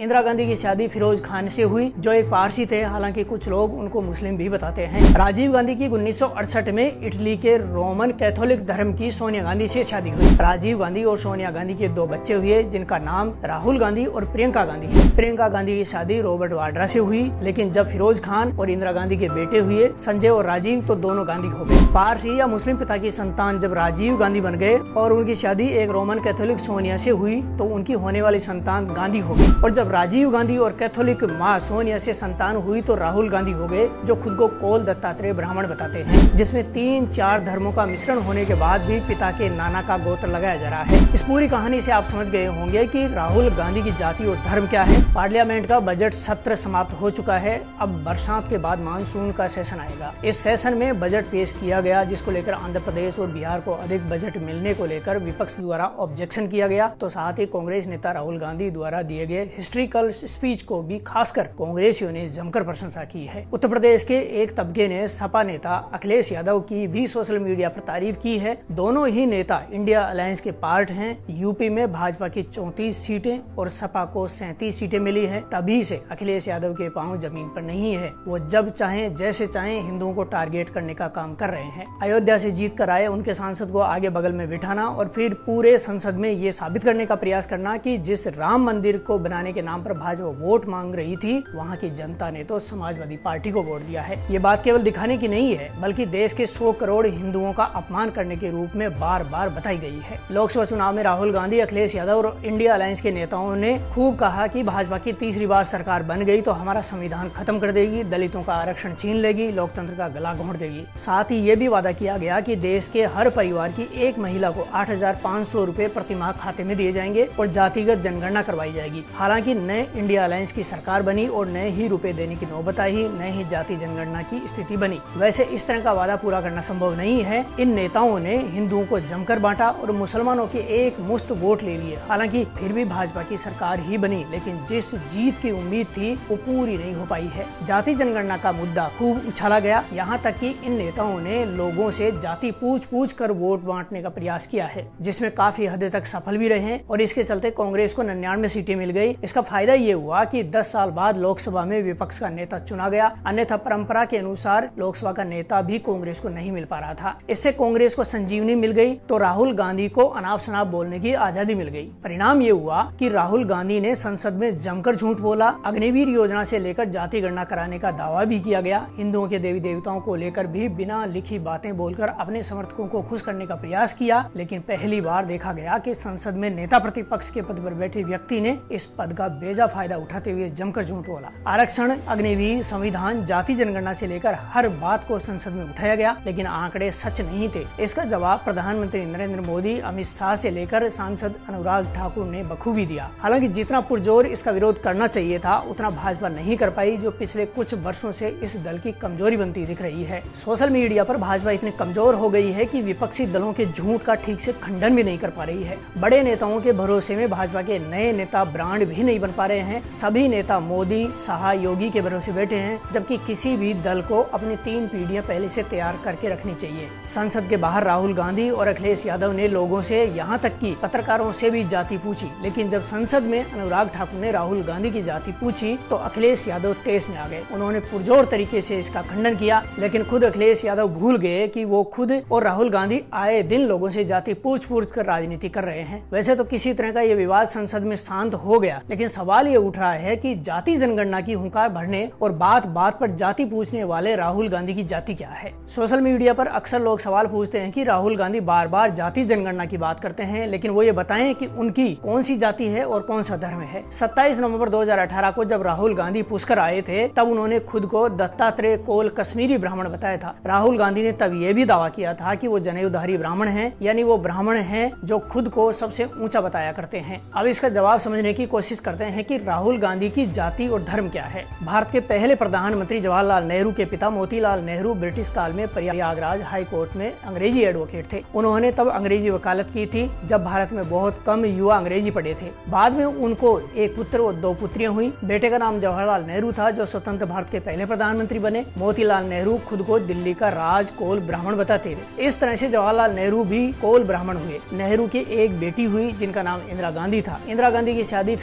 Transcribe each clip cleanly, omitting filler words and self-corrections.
इंदिरा गांधी की शादी फिरोज खान से हुई, जो एक पारसी थे, हालांकि कुछ लोग उनको मुस्लिम भी बताते हैं। राजीव गांधी की 1968 में इटली के रोमन कैथोलिक धर्म की सोनिया गांधी से शादी हुई। राजीव गांधी और सोनिया गांधी के 2 बच्चे हुए, जिनका नाम राहुल गांधी और प्रियंका गांधी है। प्रियंका गांधी की शादी रॉबर्ट वाड्रा से हुई, लेकिन जब फिरोज खान और इंदिरा गांधी के बेटे हुए संजय और राजीव, तो दोनों गांधी हो गए। पारसी या मुस्लिम पिता की संतान जब राजीव गांधी बन गए और उनकी शादी एक रोमन कैथोलिक सोनिया से हुई, तो उनकी होने वाली संतान गांधी हो गई। और जब राजीव गांधी और कैथोलिक माँ सोनिया से संतान हुई, तो राहुल गांधी हो गए, जो खुद को कोल दत्तात्रेय ब्राह्मण बताते हैं, जिसमें 3-4 धर्मों का मिश्रण होने के बाद भी पिता के नाना का गोत्र लगाया जा रहा है। इस पूरी कहानी से आप समझ गए होंगे कि राहुल गांधी की जाति और धर्म क्या है। पार्लियामेंट का बजट सत्र समाप्त हो चुका है। अब बरसात के बाद मानसून का सेशन आएगा। इस सेशन में बजट पेश किया गया, जिसको लेकर आंध्र प्रदेश और बिहार को अधिक बजट मिलने को लेकर विपक्ष द्वारा ऑब्जेक्शन किया गया। तो साथ ही कांग्रेस नेता राहुल गांधी द्वारा दिए गए हिस्ट्रिकल स्पीच को भी खासकर कांग्रेसियों ने जमकर प्रशंसा की है। उत्तर प्रदेश के एक तबके ने सपा नेता अखिलेश यादव की भी सोशल मीडिया पर तारीफ की है। दोनों ही नेता इंडिया अलायंस के पार्ट हैं। यूपी में भाजपा की 34 सीटें और सपा को 37 सीटें मिली है। तभी से अखिलेश यादव के पांव जमीन पर नहीं है। वो जब चाहें जैसे चाहें हिंदुओं को टारगेट करने का काम कर रहे हैं। अयोध्या से जीत कर आए उनके सांसद को आगे बगल में बिठाना और फिर पूरे संसद में ये साबित करने का प्रयास करना कि जिस राम मंदिर को बनाने के नाम पर भाजपा वोट मांग रही थी, वहाँ की जनता ने तो समाजवादी पार्टी को वोट दिया है। ये बात केवल दिखाने की नहीं है, बल्कि देश के 100 करोड़ हिंदुओं का अपमान करने के रूप में बार बार बताई गई है। लोकसभा चुनाव में राहुल गांधी, अखिलेश यादव और इंडिया अलायंस के नेताओं ने खूब कहा कि भाजपा की तीसरी बार सरकार बन गई तो हमारा संविधान खत्म कर देगी, दलितों का आरक्षण छीन लेगी, लोकतंत्र का गला घोंट देगी। साथ ही ये भी वादा किया गया कि देश के हर परिवार की एक महिला को 8,500 रुपए प्रति माह खाते में दिए जाएंगे और जातिगत जनगणना करवाई जाएगी। हालांकि नए इंडिया अलायंस की सरकार बनी और नए ही रुपए देने की नौबत आई, नए ही जाति जनगणना की स्थिति बनी। वैसे इस तरह का वादा पूरा करना संभव नहीं है। इन नेताओं ने हिंदुओं को जमकर बांटा और मुसलमानों के एक मुश्त वोट ले लिए। हालांकि फिर भी भाजपा की सरकार ही बनी, लेकिन जिस जीत की उम्मीद थी वो पूरी नहीं हो पाई है। जाति जनगणना का मुद्दा खूब उछाला गया, यहाँ तक कि इन नेताओं ने लोगों से जाति पूछ कर वोट बांटने का प्रयास किया है, जिसमें काफी हद तक सफल भी रहे और इसके चलते कांग्रेस को 99 सीटें मिल गई। इसका फायदा ये हुआ कि 10 साल बाद लोकसभा में विपक्ष का नेता चुना गया। अन्यथा परंपरा के अनुसार लोकसभा का नेता भी कांग्रेस को नहीं मिल पा रहा था। इससे कांग्रेस को संजीवनी मिल गई, तो राहुल गांधी को अनाप शनाप बोलने की आजादी मिल गई। परिणाम ये हुआ कि राहुल गांधी ने संसद में जमकर झूठ बोला। अग्निवीर योजना से लेकर जाति गणना कराने का दावा भी किया गया। हिंदुओं के देवी देवताओं को लेकर भी बिना लिखी बातें बोलकर अपने समर्थकों को खुश करने का प्रयास किया। लेकिन पहली बार देखा गया कि संसद में नेता प्रतिपक्ष के पद पर बैठे व्यक्ति ने इस पद का बेजा फायदा उठाते हुए जमकर झूठ बोला। आरक्षण, अग्निवीर, संविधान, जाति जनगणना से लेकर हर बात को संसद में उठाया गया, लेकिन आंकड़े सच नहीं थे। इसका जवाब प्रधानमंत्री नरेंद्र मोदी, अमित शाह से लेकर सांसद अनुराग ठाकुर ने बखूबी दिया। हालांकि जितना पुरजोर इसका विरोध करना चाहिए था, उतना भाजपा नहीं कर पाई, जो पिछले कुछ वर्षों से इस दल की कमजोरी बनती दिख रही है। सोशल मीडिया पर भाजपा इतनी कमजोर हो गई है कि विपक्षी दलों के झूठ का ठीक से खंडन भी नहीं कर पा रही है। बड़े नेताओं के भरोसे में भाजपा के नए नेता ब्रांड भी नहीं बन पा रहे हैं। सभी नेता मोदी, शाह, योगी के भरोसे बैठे हैं, जबकि किसी भी दल को अपनी 3 पीढ़ियां पहले से तैयार करके रखनी चाहिए। संसद के बाहर राहुल गांधी और अखिलेश यादव ने लोगों से, यहाँ तक कि पत्रकारों से भी जाति पूछी, लेकिन जब संसद में अनुराग ठाकुर ने राहुल गांधी की जाति पूछी तो अखिलेश यादव तेज में आ गए। उन्होंने पुरजोर तरीके से इसका खंडन किया, लेकिन खुद अखिलेश यादव भूल गए कि वो खुद और राहुल गांधी आए दिन लोगों से जाति पूछ कर राजनीति कर रहे हैं। वैसे तो किसी तरह का ये विवाद संसद में शांत हो गया, लेकिन सवाल ये उठ रहा है कि जाति जनगणना की हुंकार भरने और बात बात पर जाति पूछने वाले राहुल गांधी की जाति क्या है। सोशल मीडिया पर अक्सर लोग सवाल पूछते हैं कि राहुल गांधी बार बार जाति जनगणना की बात करते हैं, लेकिन वो ये बताएं कि उनकी कौन सी जाति है और कौन सा धर्म है। 27 नवंबर 2018 को जब राहुल गांधी पुष्कर आए थे, तब उन्होंने खुद को दत्तात्रेय कोल कश्मीरी ब्राह्मण बताया था। राहुल गांधी ने तब ये भी दावा किया था कि वो जनेऊधारी ब्राह्मण हैं, यानी वो ब्राह्मण हैं जो खुद को सबसे ऊंचा बताया करते हैं। अब इसका जवाब समझने की कोशिश करते हैं कि राहुल गांधी की जाति और धर्म क्या है। भारत के पहले प्रधानमंत्री जवाहरलाल नेहरू के पिता मोतीलाल नेहरू ब्रिटिश काल में प्रयागराज हाई कोर्ट में अंग्रेजी एडवोकेट थे। उन्होंने तब अंग्रेजी वकालत की थी, जब भारत में बहुत कम युवा अंग्रेजी पढ़े थे। बाद में उनको एक पुत्र और 2 पुत्रियां हुई। बेटे का नाम जवाहरलाल नेहरू था, जो स्वतंत्र भारत के पहले प्रधानमंत्री बने। मोतीलाल नेहरू खुद को दिल्ली का राज कोल ब्राह्मण बताते थे। इस तरह से जवाहरलाल नेहरू भी कोल ब्राह्मण हुए। नेहरू की एक बेटी हुई जिनका नाम इंदिरा गांधी था। इंदिरा गांधी की शादी फिरोज खान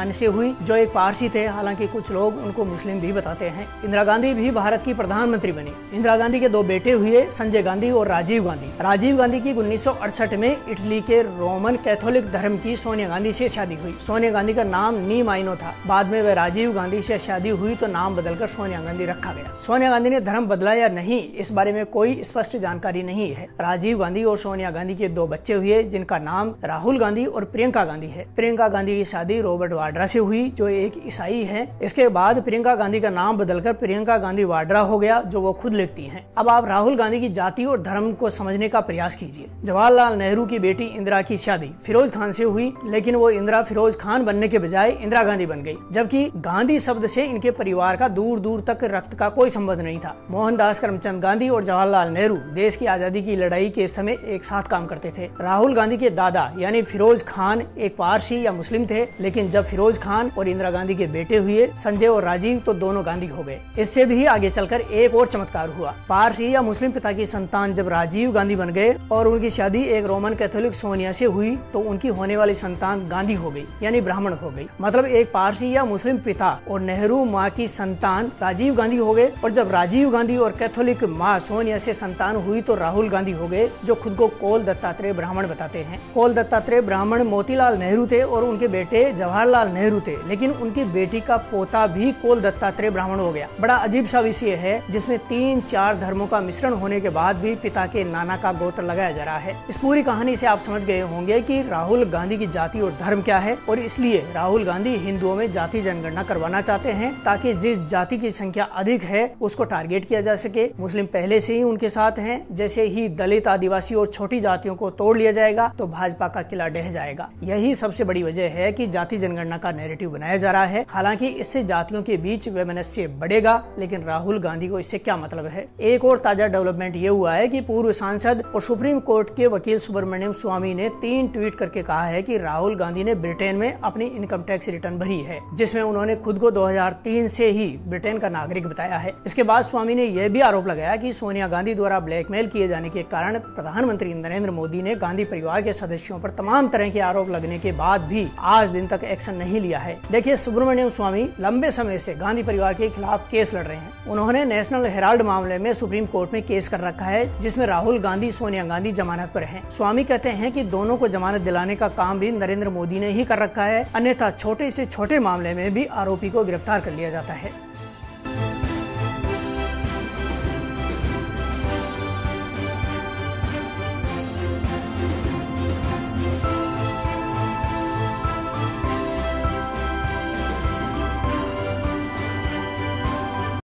खान से हुई, जो एक पारसी थे। हालांकि कुछ लोग उनको मुस्लिम भी बताते हैं। इंदिरा गांधी भी भारत की प्रधानमंत्री बनी। इंदिरा गांधी के दो बेटे हुए, संजय गांधी और राजीव गांधी। राजीव गांधी की 1968 में इटली के रोमन कैथोलिक धर्म की सोनिया गांधी से शादी हुई। सोनिया गांधी का नाम नी माइनो था। बाद में वह राजीव गांधी से शादी हुई तो नाम बदलकर सोनिया गांधी रखा गया। सोनिया गांधी ने धर्म बदला या नहीं, इस बारे में कोई स्पष्ट जानकारी नहीं है। राजीव गांधी और सोनिया गांधी के दो बच्चे हुए, जिनका नाम राहुल गांधी और प्रियंका गांधी है। प्रियंका गांधी की शादी रॉबर्ट वाड्रा से हुई, जो एक ईसाई है। इसके बाद प्रियंका गांधी का नाम बदलकर प्रियंका गांधी वाड्रा हो गया, जो वो खुद लिखती हैं। अब आप राहुल गांधी की जाति और धर्म को समझने का प्रयास कीजिए। जवाहरलाल नेहरू की बेटी इंदिरा की शादी फिरोज खान से हुई, लेकिन वो इंदिरा फिरोज खान बनने के बजाय इंदिरा गांधी बन गई, जबकि गांधी शब्द से इनके परिवार का दूर दूर तक रक्त का कोई संबंध नहीं था। मोहनदास करमचंद गांधी और जवाहरलाल नेहरू देश की आजादी की लड़ाई के समय एक साथ काम करते थे। राहुल गांधी के दादा यानी फिरोज खान एक पारसी या मुस्लिम थे, लेकिन जब फिरोज खान और इंदिरा गांधी के बेटे हुए संजय और राजीव, तो दोनों गांधी हो गए। इससे भी आगे चलकर एक और चमत्कार हुआ। पारसी या मुस्लिम पिता की संतान जब राजीव गांधी बन गए और उनकी शादी एक रोमन कैथोलिक सोनिया से हुई, तो उनकी होने वाली संतान गांधी हो गई, यानी ब्राह्मण हो गई। मतलब एक पारसी या मुस्लिम पिता और नेहरू माँ की संतान राजीव गांधी हो गए, और जब राजीव गांधी और कैथोलिक माँ सोनिया से संतान हुई तो राहुल गांधी हो गए, जो खुद को कोल दत्तात्रेय ब्राह्मण बताते हैं। कोल दत्तात्रेय ब्राह्मण मोतीलाल नेहरू थे और उनके बेटे जवाहरलाल नेहरू थे, लेकिन उनकी बेटी का पोता भी कोल दत्तात्रेय ब्राह्मण हो गया। बड़ा अजीब सा विषय है, जिसमें 3-4 धर्मों का मिश्रण होने के बाद भी पिता के नाना का गोत्र लगाया जा रहा है। इस पूरी कहानी से आप समझ गए होंगे कि राहुल गांधी की जाति और धर्म क्या है, और इसलिए राहुल गांधी हिंदुओं में जाति जनगणना करवाना चाहते हैं, ताकि जिस जाति की संख्या अधिक है उसको टारगेट किया जा सके। मुस्लिम पहले से ही उनके साथ हैं, जैसे ही दलित, आदिवासी और छोटी जातियों को तोड़ लिया जाएगा तो भाजपा का किला ढह जाएगा। यही सबसे बड़ी वजह है कि जाति जनगणना का नैरेटिव बनाया जा रहा है। हालांकि इससे जातियों के बीच वैमनस्य बढ़ेगा, लेकिन राहुल गांधी को इससे क्या मतलब है। एक और ताजा डेवलपमेंट ये हुआ है कि पूर्व सांसद और सुप्रीम कोर्ट के वकील सुब्रमण्यम स्वामी ने 3 ट्वीट करके कहा है कि राहुल गांधी ने ब्रिटेन में अपनी इनकम टैक्स रिटर्न भरी है, जिसमें उन्होंने खुद को 2003 से ही ब्रिटेन का नागरिक बताया है। इसके बाद स्वामी ने यह भी आरोप लगाया कि सोनिया गांधी द्वारा ब्लैकमेल किए जाने के कारण प्रधानमंत्री नरेंद्र मोदी ने गांधी परिवार के सदस्यों पर तमाम तरह के आरोप लगने के बाद भी आज दिन तक एक्शन नहीं लिया है। देखिए, सुब्रमण्यम स्वामी लंबे समय से गांधी परिवार के खिलाफ केस लड़ रहे हैं। उन्होंने नेशनल हेराल्ड मामले में सुप्रीम कोर्ट में केस कर रखा है, जिसमें राहुल गांधी, सोनिया गांधी जमानत पर हैं। स्वामी कहते हैं कि दोनों को जमानत दिलाने का काम भी नरेंद्र मोदी ने ही कर रखा है, अन्यथा छोटे से छोटे मामले में भी आरोपी को गिरफ्तार कर लिया जाता है।